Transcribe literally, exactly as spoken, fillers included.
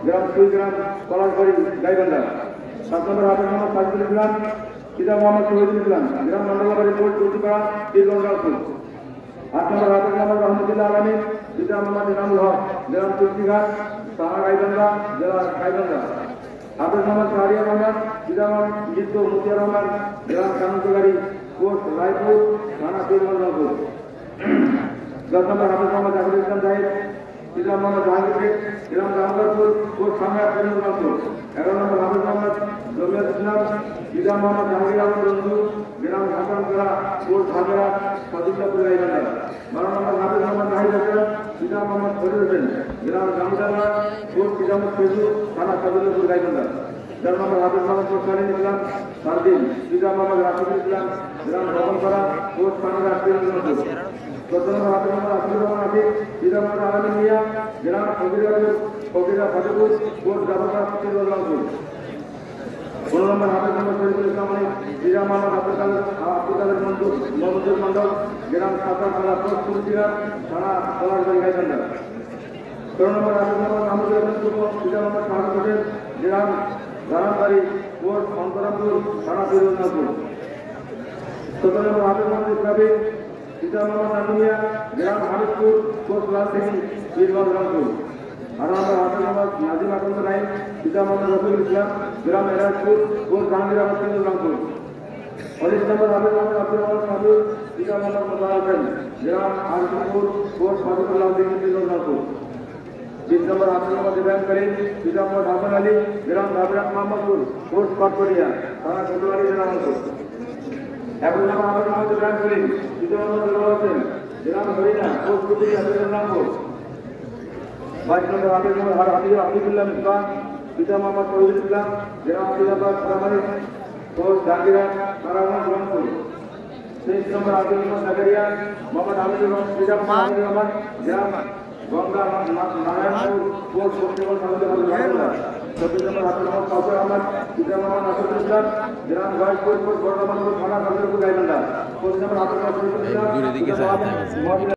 গ্রাম কুড়িগ্রাম পলাশবাড়ি গাইবান্ধা। সাত নম্বর হাফেজ মোহাম্মদ সাজিদুল ইসলাম পিতা মোহাম্মদ শহীদুল ইসলাম গ্রাম মন্ডলাবাড়ি কোর্ট চৌকিপাড়া তীরগঞ্জপুর। আট নম্বর হাফেজ মোহাম্মদ রহমতুল্লাহ আলমী পিতা মোহাম্মদ ইনামুল হক গ্রাম তুলসীঘাট থানা গাইবান্ধা জেলা গাইবান্ধা। হাফেজ মোহাম্মদ শাহরিয়ার রহমান পিতা মোহাম্মদ মৃত মুতিয়ার রহমান গ্রাম কানুনগাড়ি কোর্ট রায়পুর থানা তীরগঞ্জপুর। দশ নম্বর হাফেজ মোহাম্মদ জাহিদুল ইসলাম জাহিদ পিতা মোহাম্মদ জাহাঙ্গীর গ্রাম জাহাঙ্গীরপুর কোর্ট সামনে তীরগঞ্জপুর। এগারো নম্বর হাফেজ মোহাম্মদ রবিউল ইসলাম পিতা মোহাম্মদ জাহাঙ্গীর আলম বন্ধু গ্রাম হাসানপাড়া কোর্ট ঝাগড়া সদিল্লাপুর গাইবান্ধা। বারো নম্বর হাফেজ মোহাম্মদ নাহিদ হোসেন পিতা মোহাম্মদ ফরিদ হোসেন গ্রাম জামদাঙ্গা কোর্ট পিতামত ফেজু থানা সদিল্লাপুর গাইবান্ধা। তেরো নম্বর হাফেজ মোহাম্মদ মোস্তালিম ইসলাম সারদিন পিতা মোহাম্মদ রাশিদুল ইসলাম গ্রাম ভবনপাড়া কোর্ট পান্ডা তীরগঞ্জপুর। চোদ্দ নম্বর হাফেজ মোহাম্মদ আসিফুর রহমান আফিফ পিতা মোহাম্মদ আলমী মিয়া গ্রাম ফকিরাপুর ফকিরা ফতেপুর কোর্ট জামাতা তীরগঞ্জপুর। পনেরো নম্বর হাফেজ মোহাম্মদ শরীফুল ইসলাম আলী পিতা মোহাম্মদ আব্দুল কাদের আব্দুল কাদের মঞ্জুর মন্ডল গ্রাম সাতারপাড়া কোর্ট তুলসীঘাট থানা পলাশবাড়ি গাইবান্ধা। ষোলো নম্বর হাফেজ মোহাম্মদ মাহমুদুল হাসান টুকু পিতা মোহাম্মদ শাহাদ হোসেন গ্রাম গারামবাড়ি কোর্ট শঙ্করাপুর থানা তীরগঞ্জপুর। সতেরো নম্বর হাফেজ মোহাম্মদ ইসরাফিল পিতা মোহাম্মদ নানুমিয়া গ্রাম হামিদপুর কোর্ট লালদিঘি তীরগঞ্জপুর। আঠারো নম্বর হাফেজ মোহাম্মদ নাজিম আকন্দ নাইম পিতা মোহাম্মদ রফিকুল ইসলাম গ্রাম এরাজপুর কোর্ট জাহাঙ্গীরাবাদ তীরগঞ্জপুর। উনিশ নম্বর হাফেজ মোহাম্মদ আব্দুল রহমান মাহমুদ পিতা মোহাম্মদ মোতাহার হোসেন গ্রাম আরশিদপুর কোর্ট সাদুল্লাহ লালদিঘি তীরগঞ্জপুর। বিশ নম্বর হাফেজ মোহাম্মদ ইব্রাহিম করিম পিতা মোহাম্মদ হাসান আলী গ্রাম ধাবরাত মোহাম্মদপুর কোর্ট কটকটিয়া থানা কোতোয়ালি জেলামপুর। একুশ নম্বর হাফেজ মোহাম্মদ ইব্রাহিম করিম পিতা মোহাম্মদ দুলাল হোসেন গ্রাম হরিণা কোর্ট কুতুবিয়া তীরগঞ্জপুর। বাইশ নম্বর হাফেজ মোহাম্মদ হাফিজুল্লাহ মিসবাহ পিতা মোহাম্মদ শহীদুল ইসলাম গ্রাম আব্দুল্লাবাদ প্রামাণিক কোর্ট জাহাঙ্গীরহাট নারায়ণগঞ্জ রংপুর। তেইশ নম্বর আব্দুল মোহাম্মদ জাকারিয়া মোহাম্মদ হামিদুর রহমান পিতা মোহাম্মদ রহমান গ্রাম গঙ্গা নারায়ণপুর কোর্ট পশ্চিমবঙ্গ গাইবান্ধা। চব্বিশ নম্বর হাফেজ মোহাম্মদ কাউসার আহমদ পিতা মোহাম্মদ নাসিরুল ইসলাম গ্রাম গয়েশপুর কোর্ট বড়রামপুর থানা কাউসারপুর গাইবান্ধা। পঁচিশ নম্বর হাফেজ মোহাম্মদ শরীফুল ইসলাম